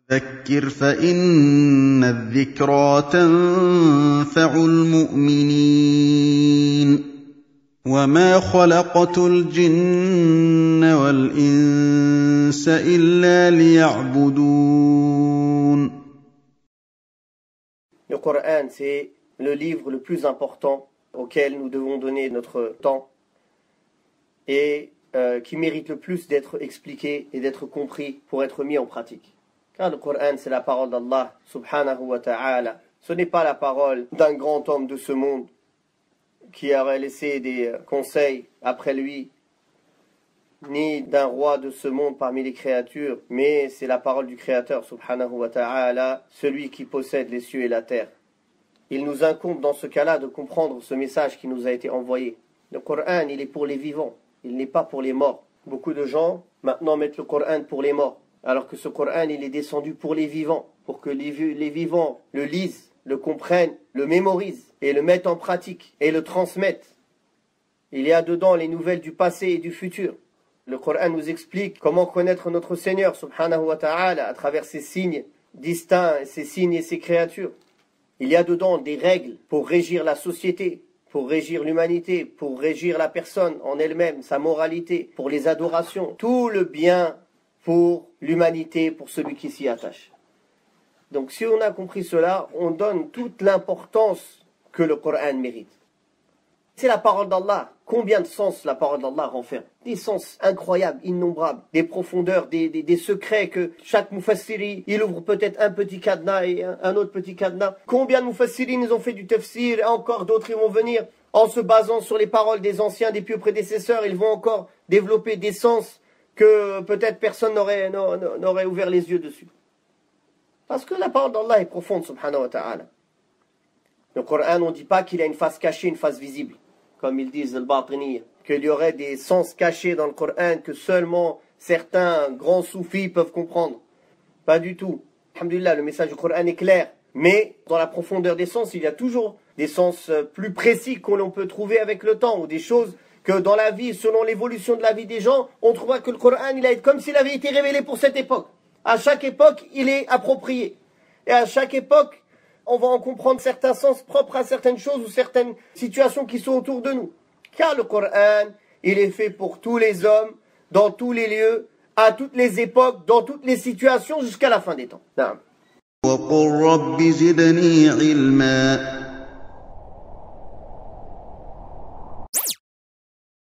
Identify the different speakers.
Speaker 1: فذكر فإن الذكرى تنفع المؤمنين وما خلقت الجن والإنس إلا ليعبدون.
Speaker 2: Le Coran, c'est le livre le plus important auquel nous devons donner notre temps et qui mérite le plus d'être expliqué et d'être compris pour être mis en pratique. Car le Coran, c'est la parole d'Allah subhanahu wa ta'ala. Ce n'est pas la parole d'un grand homme de ce monde qui aurait laissé des conseils après lui, ni d'un roi de ce monde parmi les créatures, mais c'est la parole du Créateur subhanahu wa ta'ala, celui qui possède les cieux et la terre. Il nous incombe dans ce cas-là de comprendre ce message qui nous a été envoyé. Le Coran, il est pour les vivants, il n'est pas pour les morts. Beaucoup de gens maintenant mettent le Coran pour les morts, alors que ce Coran, il est descendu pour les vivants, pour que les vivants le lisent, le comprennent, le mémorisent et le mettent en pratique et le transmettent. Il y a dedans les nouvelles du passé et du futur. Le Coran nous explique comment connaître notre Seigneur subhanahu wa ta'ala à travers ses signes distincts, ses signes et ses créatures. Il y a dedans des règles pour régir la société, pour régir l'humanité, pour régir la personne en elle-même, sa moralité, pour les adorations, tout le bien pour l'humanité, pour celui qui s'y attache. Donc si on a compris cela, on donne toute l'importance que le Coran mérite. C'est la parole d'Allah. Combien de sens la parole d'Allah renferme? Des sens incroyables, innombrables, des profondeurs, des secrets que chaque mufassiri, il ouvre peut-être un petit cadenas et un autre petit cadenas. Combien de mufassiri nous ont fait du tafsir et encore d'autres ils vont venir en se basant sur les paroles des anciens, des pieux prédécesseurs, ils vont encore développer des sens que peut-être personne n'aurait ouvert les yeux dessus. Parce que la parole d'Allah est profonde, subhanahu wa ta'ala. Le Coran, on ne dit pas qu'il a une face cachée, une face visible, comme ils disent le Batiniya, qu'il y aurait des sens cachés dans le Coran que seulement certains grands soufis peuvent comprendre. Pas du tout. Alhamdulillah, le message du Coran est clair. Mais dans la profondeur des sens, il y a toujours des sens plus précis que l'on peut trouver avec le temps, ou des choses que dans la vie, selon l'évolution de la vie des gens, on trouvera que le Coran, il a été comme s'il avait été révélé pour cette époque. À chaque époque, il est approprié. Et à chaque époque, on va en comprendre certains sens propres à certaines choses ou certaines situations qui sont autour de nous. Car le Coran, il est fait pour tous les hommes, dans tous les lieux, à toutes les époques, dans toutes les situations, jusqu'à la fin des temps.
Speaker 1: وقل رب زدني علما